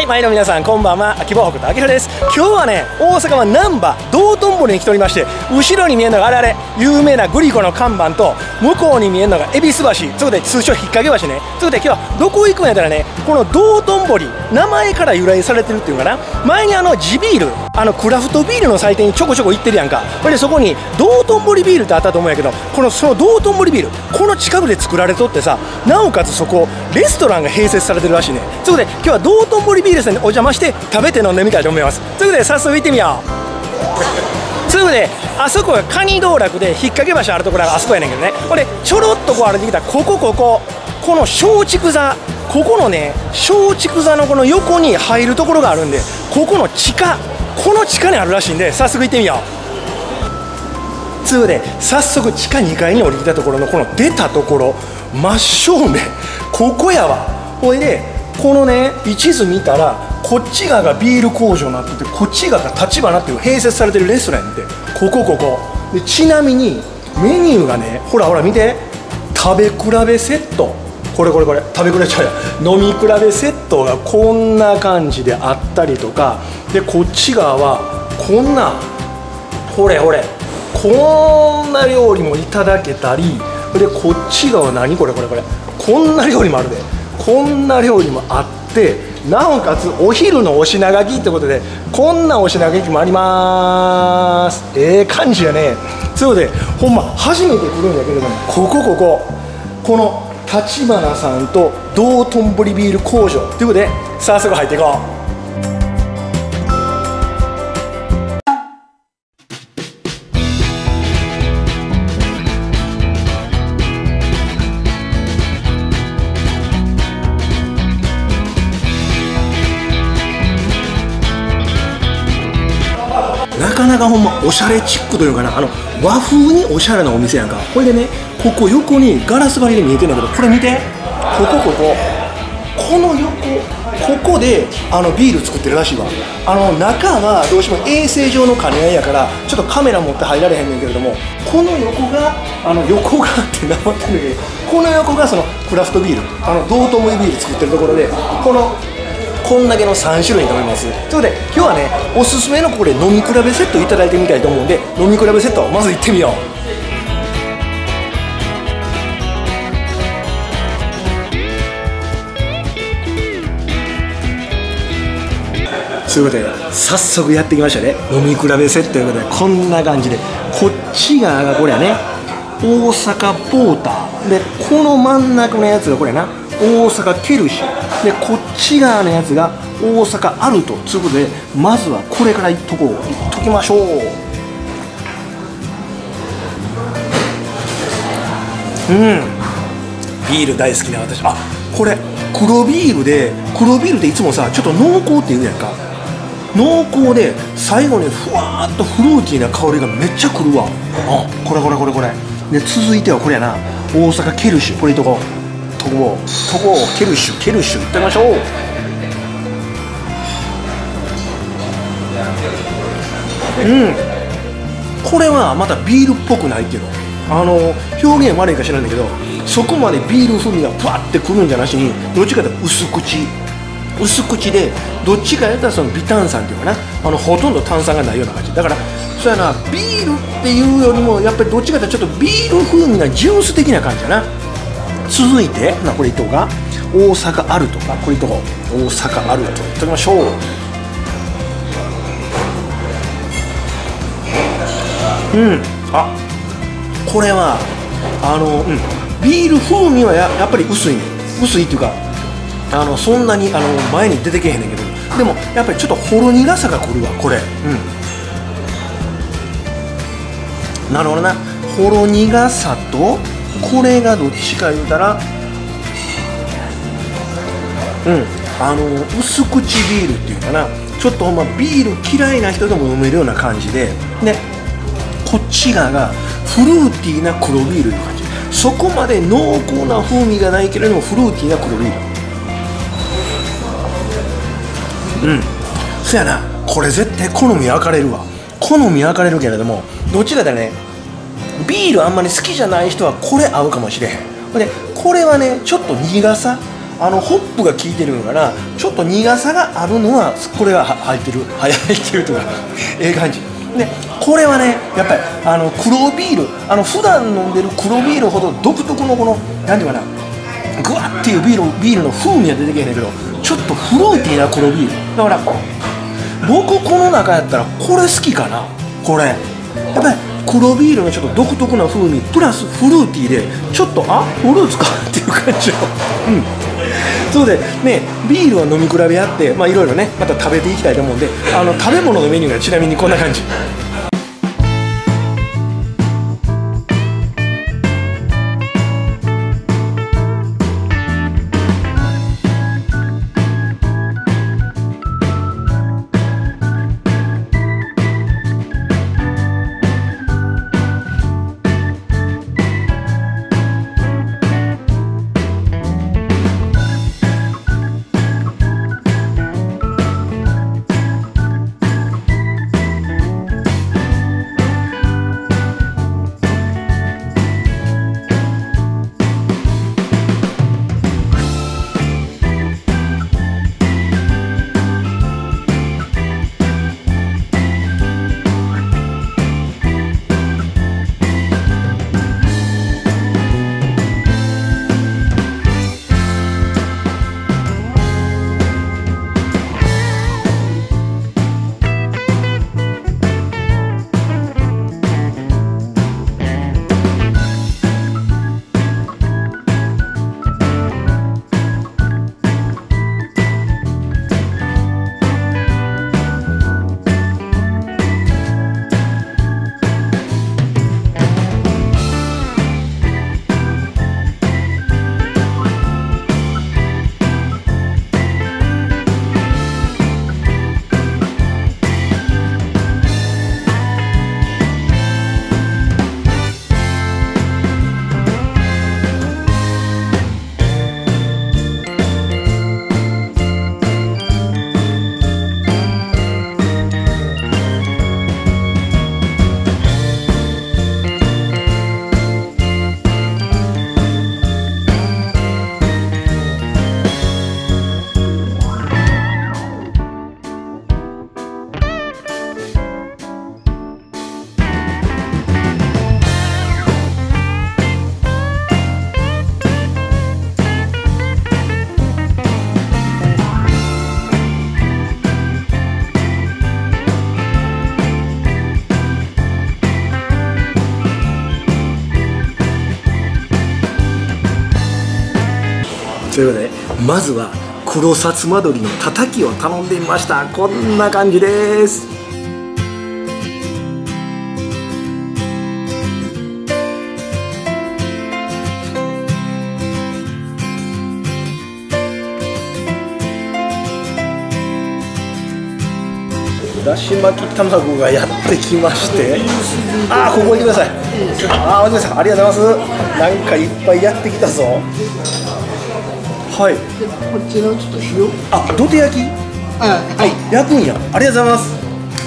前の皆さんこんばんは、秋葉北斗あきらです。今日はね、大阪は難波道頓堀に来ておりまして、後ろに見えるのがあれ有名なグリコの看板と、向こうに見えるのが恵比寿橋、そこで通称引っ掛け橋ね。そこで今日はどこ行くんやったらね、この道頓堀、名前から由来されてるっていうかな、前に地ビール、クラフトビールの祭典にちょこちょこ行ってるやんか。それでそこに道頓堀ビールってあったと思うんやけど、その道頓堀ビール、この近くで作られとってさ、なおかつそこレストランが併設されてるらしいね。そこで今日は道頓堀ビールさんにお邪魔して食べて飲んでみたいと思います。ということで早速行ってみよう。ということで、あそこがカニ道楽で引っ掛け橋あるところがあそこやねんけどね、これちょろっとこう歩いてきたこの松竹座、ここのね松竹座のこの横に入るところがあるんで、ここの地下にあるらしいんで、早速行ってみよう。ということで早速地下2階に降りてきたところのこの出たところ、真正面ここやわ。ほいでこのね地図見たら、こっち側がビール工場になってて、こっち側が立花っていう併設されてるレストランやって、ここで、ちなみにメニューがね、ほら見て、食べ比べセット、これ食べ比べちゃうや、飲み比べセットがこんな感じであったりとかで、こっち側はこんなこんな料理もいただけたりで、こっち側何こんな料理もあるで、こんな料理もあって、なおかつお昼のお品書きってことで、こんなお品書きもあります。感じやね。そうで、ほんま初めて来るんだけれども、この立花さんと道頓堀ビール工場ということで、早速入っていこう。なかなかほんまおしゃれチックというかな、和風におしゃれなお店やんか。これでね、ここ横にガラス張りで見えてるんだけど、これ見て、この横、ここでビール作ってるらしいわ。中はどうしても衛生上の兼ね合いやから、ちょっとカメラ持って入られへんねんけれども、この横が横がって名前ってるけど、この横がそのクラフトビール、道頓堀ビール作ってるところで、こんだけの3種類に飲めます。ということで今日はね、おすすめのこれ飲み比べセットいただいてみたいと思うんで、飲み比べセットまず行ってみよう。ということで早速やってきましたね、飲み比べセットということで、こんな感じで、こっち側がこれやね、大阪ポーターで、この真ん中のやつがこれやな、大阪ケルシュで、こっち側のやつが大阪アルトということで、まずはこれからいっときましょう。ビール大好きな私、これ黒ビールでいつもさ、ちょっと濃厚って言うやんか。濃厚で最後にふわーっとフルーティーな香りがめっちゃくるわ。これで、続いてはこれやな、大阪ケルシュ、これいっとこう。ケルシュいってみましょう。これはまたビールっぽくないっていうの、表現悪いか知らんだけど、そこまでビール風味がパッてくるんじゃなしに、どっちかというと薄口で、どっちかやったらその微炭酸っていうかな、ほとんど炭酸がないような感じだから、そうやな、ビールっていうよりもやっぱりどっちかというとちょっとビール風味なジュース的な感じだな。続いてこれいっとこうか、大阪アルトか、これいっとこう、大阪アルトいっときましょう。これはビール風味はやっぱり薄いっていうか、そんなに前に出てけへんねんけど、でもやっぱりちょっとほろ苦さがくるわ、これ。なるほどな、ほろ苦さと、これがどっちか言うたら薄口ビールっていうかな、ちょっとほんまビール嫌いな人でも飲めるような感じで、こっち側がフルーティーな黒ビールいう感じ、そこまで濃厚な風味がないけれどもフルーティーな黒ビール。そやな、これ絶対好み分かれるわ。好み分かれるけれども、どっちかだね、ビールあんまり好きじゃない人はこれ合うかもしれへん。でこれはね、ちょっと苦さ、 ホップが効いてるのかな、ちょっと苦さがあるのはこれが入ってるというかええ感じで、これはねやっぱり黒ビール普段飲んでる黒ビールほど独特のこの何ていうかな、グワッっていうビールの風味は出てけへんねんけど、ちょっとフルーティーな黒ビールだから、僕この中やったらこれ好きかな。これやっぱり黒ビールのちょっと独特な風味プラスフルーティーで、ちょっとフルーツかっていう感じのそうでね、ビールは飲み比べあって、いろいろねまた食べていきたいと思うんで、食べ物のメニューがちなみにこんな感じ。ということで、まずは黒さつま鶏のたたきを頼んでみました。こんな感じです。だし巻き卵がやってきまして、ここ行ってください。おじさんありがとうございます。なんかいっぱいやってきたぞ。はい。 でこちらをちょっと火を。 土手焼き。はい。焼くんや。ありがとうございます。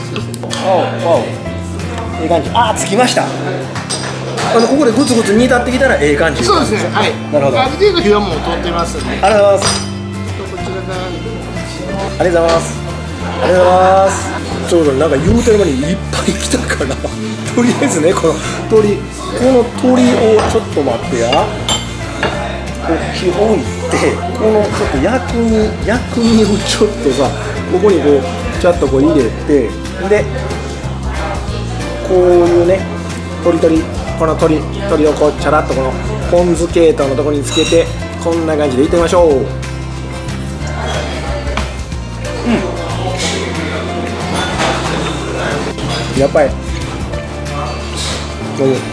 ええ感じ。つきました。ここでグツグツ煮立ってきたらええ感じ。 そうですね。はい。 なるほど。 ある程度火はもう通ってますね。 ありがとうございます。 こちらが。 ありがとうございます。ありがとうございます。ちょうどなんか言うてる間にいっぱい来たからとりあえずね、この鶏をちょっと待ってや。こっち置いて、このちょっと薬味をちょっとさ、ここにこうちょっとこう入れて、でこういうねこの鶏をこうチャラッとこのポン酢系統のところにつけて、こんな感じでいってみましょう。やっぱりこの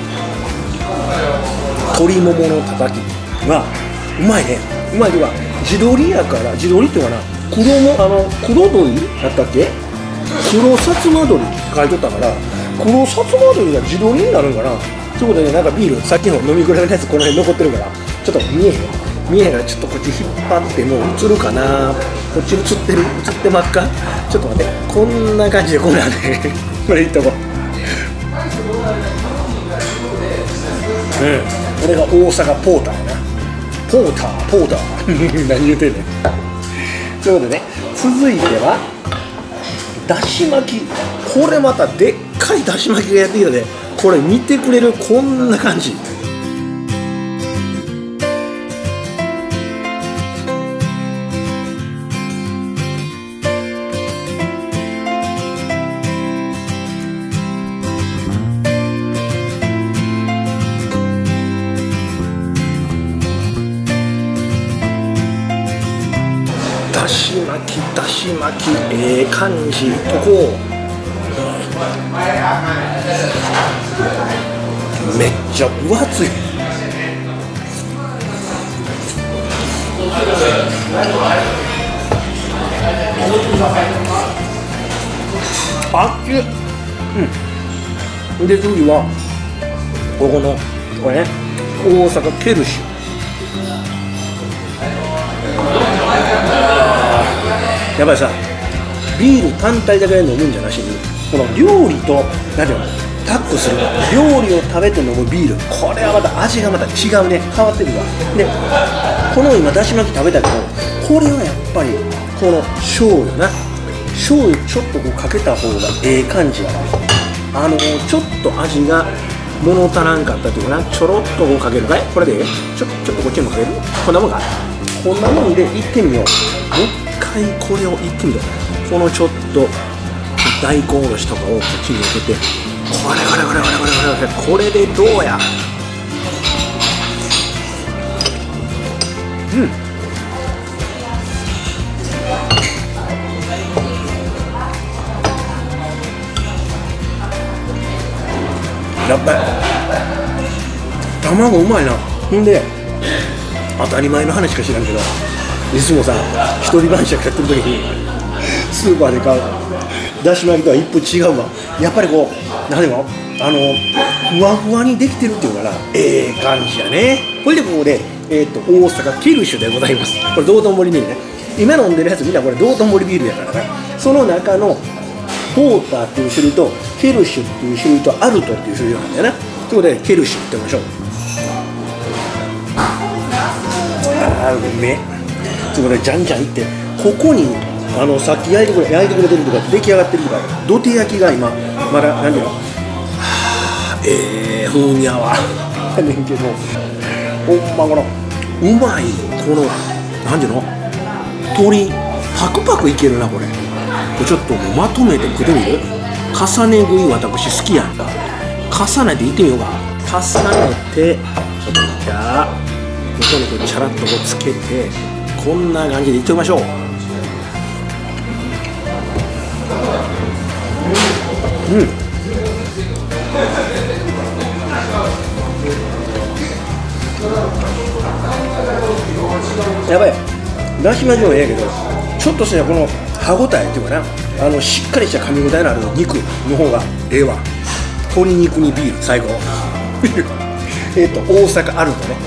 鶏もものたたきはうまいね。うまいというか、地鶏やから、地鶏っていうかな、黒鶏やったっけ、黒さつま鶏って書いとったから、黒さつま鶏が地鶏になるんかな。ということで、なんかビールさっきの飲み比べのやつこの辺残ってるから、ちょっと見えへんから、ちょっとこっち引っ張っても映るかな。こっち映ってますか。ちょっと待って、こんな感じでこれはねこれいっとこう。これが大阪ポーターやな。 ポーター何言うてんねんということでね、続いてはだし巻き。これまたでっかいだし巻きがやってきたで、これ見てくれる、こんな感じ。だし巻きええ感じとこめっちゃ分厚い。あっちゅで次はここのこれね、大阪ケルシュ。やっぱりさ、ビール単体だけで飲むんじゃなしに、この料理と何ていうのタッグする料理を食べて飲むビール、これはまた味がまた違うね、変わってるわ。でこの今だし巻き食べたけど、これはやっぱりこの醤油な、醤油ちょっとこうかけた方がええ感じやな。ちょっと味が物足らんかったというかな、ちょろっとこうかけるかい。これでちょっとこっちにもかける。こんなもんか、こんなもんでいってみよう。一回これをいってみよう。このちょっと大根おろしとかをこっちに入れて、これでどうや。やっぱり卵うまいな。んで当たり前の話か知らんけど、いつもさ一人晩酌やってる時にスーパーで買うだし巻きとは一歩違うわ。やっぱりこう何でもふわふわにできてるっていうからええ感じやね。これでここで、大阪ケルシュでございます。これ道頓堀ビールね。今飲んでるやつみんなこれ道頓堀ビールやからな。その中のポーターっていう種類とケルシュっていう種類とアルトっていう種類なんだよな。ということでケルシュって言いましょう。うめえ。ということでじゃんじゃんいって、ここにさっき焼いてくれてるとか出来上がってるとか土手焼きが今まだ何ていうの風味やわやねんけど、ほんまこのうまいこの何ていうの鶏パクパクいけるな。これちょっともうまとめて食ってみる。重ね食い私好きやんか。重ねていってみようか。重ねてちょっとじゃあここにこうチャラッとこうつけて、こんな感じでいってみましょう。やばい、だし巻きもええけど、ちょっとしたこの歯ごたえっていうかな、しっかりした噛み応えのある肉の方がええわ。鶏肉にビール最高大阪あるのね。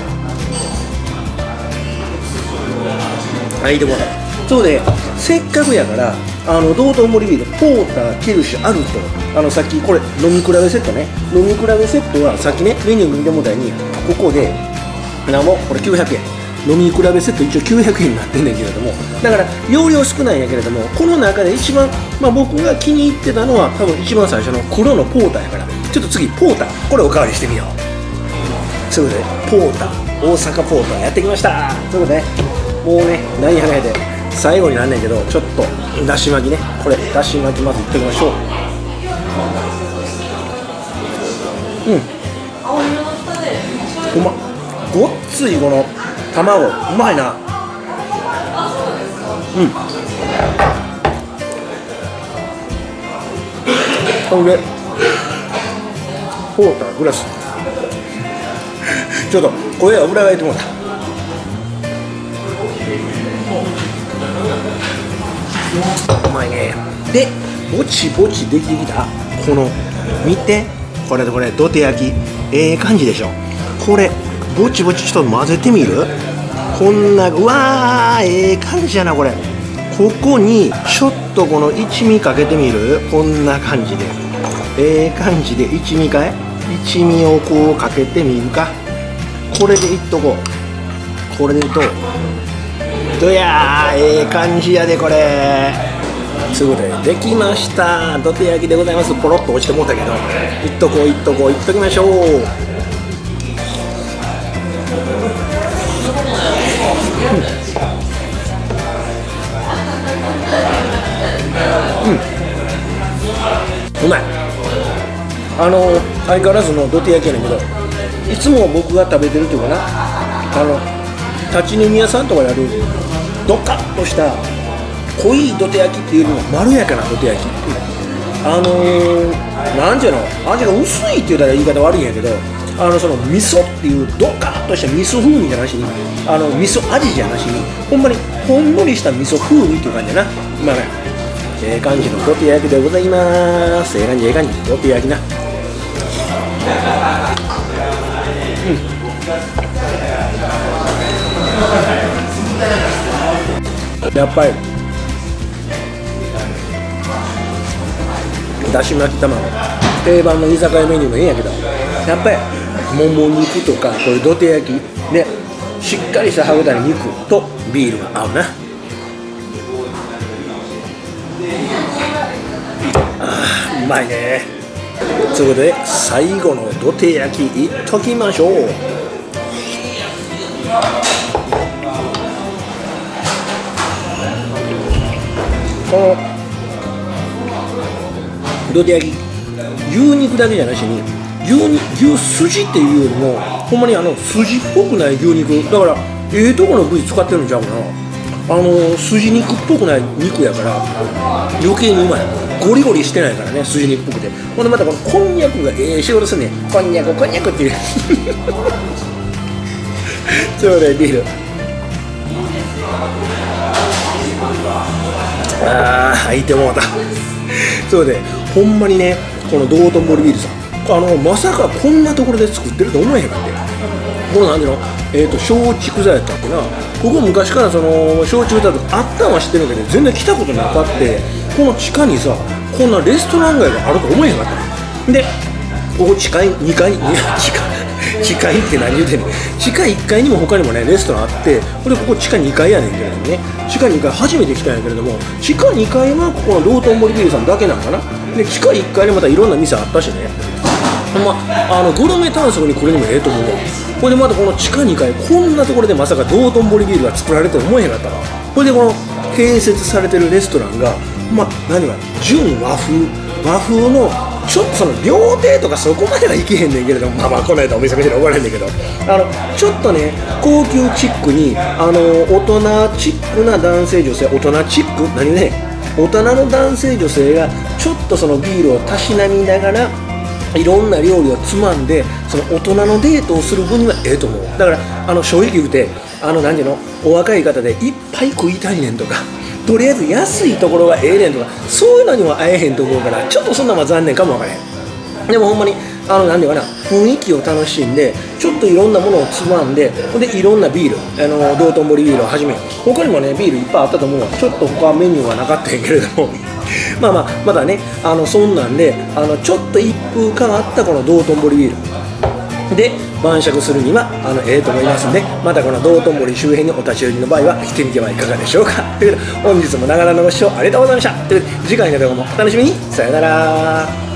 はいでもそうで、せっかくやから道頓堀ビールポーターケルシュアルト、さっきこれ飲み比べセットね。飲み比べセットはさっきねメニュー見てもらったように、ここでなんぼこれ900円、飲み比べセット一応900円になってんねんけれども、だから容量少ないんやけれども、この中で一番、僕が気に入ってたのは多分一番最初の黒のポーターやから、ちょっと次ポーターこれおかわりしてみよう。そういうことでポーター大阪ポーターやってきました。ということでもうね何やかんやで最後になんねんけど、ちょっとだし巻きね、これだし巻きまずいってみましょう。うまっ、ごっついこの卵うまいな。ほんでポーターグラスちょっと声が裏返ってもらった。うまいね。でぼちぼちできてきたこの見て、これ土手焼きええ感じでしょ。これぼちぼちちょっと混ぜてみる。こんなうわーええ感じやな。これここにちょっとこの一味かけてみる。こんな感じでええ感じで一味かい、一味をこうかけてみるか。これでいっとこう。 これでどやー、ええ感じやでこれ。ということでできました、土手焼きでございます。ポロッと落ちてもうたけど、いっとこういっとこういっときましょう。うまい。相変わらずの土手焼きやねんけど、いつも僕が食べてるっていうかな、立ち飲み屋さんとかやるドカッとした濃い土手焼きっていうよりもまろやかな土手焼き、なんていうの、味が薄いって言うたら言い方悪いんやけど、その味噌っていうドカッとした味噌風味じゃなしに、味噌味じゃなしに、ほんまにほんのりした味噌風味っていう感じやな。まあね、ええ感じの土手焼きでございます。ええ感じ、ええ感じ、土手焼きな。やっぱりだし巻き卵、定番の居酒屋メニューもいいんやけど、やっぱりもも肉とかこういう土手焼きでしっかりした歯ごたえの肉とビールが合うな。うまいね。ということで最後の土手焼きいっときましょう。この土手焼き、牛肉だけじゃなしに牛すじっていうよりもほんまに筋っぽくない牛肉だから、ええとこの部位使ってるんちゃうかな。筋肉っぽくない肉やから余計にうまい。ゴリゴリしてないからね、筋肉っぽくて。ほんでまたこのこんにゃくがええ仕事すんねん。こんにゃくこんにゃくっていうそうね、ビール開いてもうたそうで、ほんまにね、この道頓堀ビールさん、まさかこんなところで作ってると思えへんかって。このなんていうの、松竹座やったっけな。ここ昔からその松竹座とかあったんは知ってるけど全然来たことなかって、この地下にさこんなレストラン街があると思えへんかったで、ここ地下2階地下って何言うてんの。地下1階にも他にもねレストランあって、ここ地下2階やねんけれどもね、地下2階初めて来たんやけれども、地下2階はここの道頓堀ビールさんだけなんかな。で地下1階にまたいろんな店あったしね、ほんまグルメ探索に来るにもええと思うわ。これでまたこの地下2階こんなところでまさか道頓堀ビールが作られると思えへんかったわ。これでこの併設されてるレストランが何が純和風のちょっとその料亭とかそこまではいけへんねんけれども、この間お店見て怒られんねんけど、ちょっとね高級チックに大人チックな男性女性、大人チック何ね、大人の男性女性がちょっとそのビールをたしなみながらいろんな料理をつまんで、その大人のデートをする分にはええと思う。だから正直言うて何ていうの、お若い方でいっぱい食いたいねんとか、とりあえず安いところがええねんとか、そういうのにも会えへんと思うから、ちょっとそんなのは残念かもわからへん。でもほんまになんていうかな、雰囲気を楽しんでちょっといろんなものをつまんで、でいろんなビール、道頓堀ビールをはじめ他にもねビールいっぱいあったと思うわ。ちょっと他はメニューはなかったんやけれどもまだねそんなんでちょっと一風変わったこの道頓堀ビールで晩酌するにはええと思いますんで、またこの道頓堀周辺にお立ち寄りの場合は来てみてはいかがでしょうか。ということで本日も長々のご視聴ありがとうございました。ということで次回の動画もお楽しみに。さよなら。